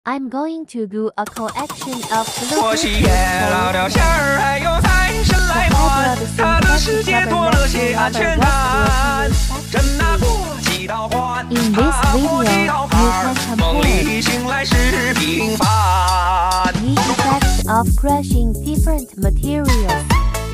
I'm going to do a collection of 我洗 Bluetooth 耶老掉线儿，还有财神来还，他的世界多了些安全感。人哪过几道关， In this 他过 video, 几道 you 坎 can 儿，梦 compare 里醒来是平凡。 the effects of crushing different materials.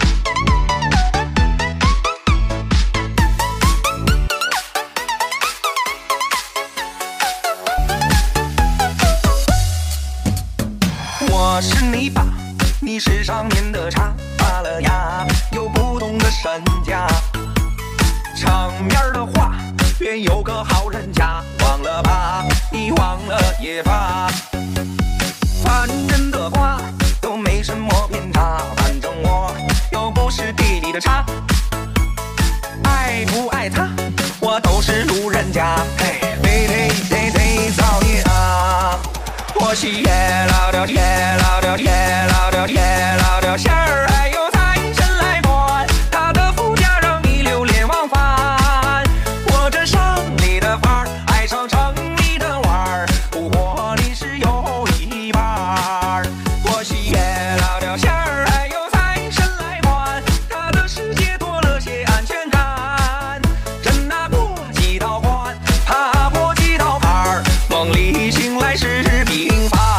"我是泥巴，你是上面的茶，发了芽，有不同的身价。场面的话，愿有个好人家，忘了吧，你忘了也罢。凡人的话都没什么偏差，反正我又不是地里的茶。爱不爱他，我都是路人甲。嘿，得造孽啊！我洗耶老掉耶老掉耶老掉耶老掉线儿，还有财神来管，他的副驾让你流连忘返。我这城里的范儿，爱上城里的玩儿，不过你是有一半儿。我洗耶老掉线儿，还有财神来管，他的世界多了些安全感。人哪过几道关，爬过几道坎儿，梦里醒来是平凡。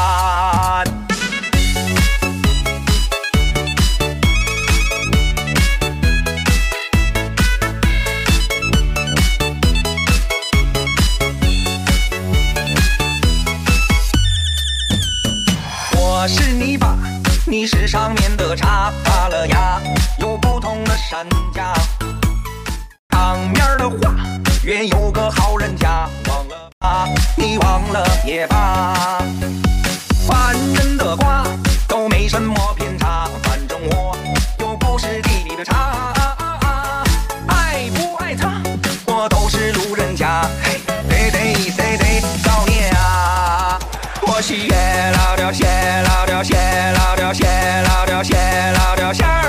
我是泥巴，你是上面的茶，发了芽，有不同的身价。场面的话，愿有个好人家，忘了吧，你忘了也罢。凡人的话都没什么偏差，反正我又不是地里的茶。爱不爱他，我都是路人甲。嘿，得造孽啊！我洗耶老掉谢老掉谢老掉谢老掉谢老掉线儿。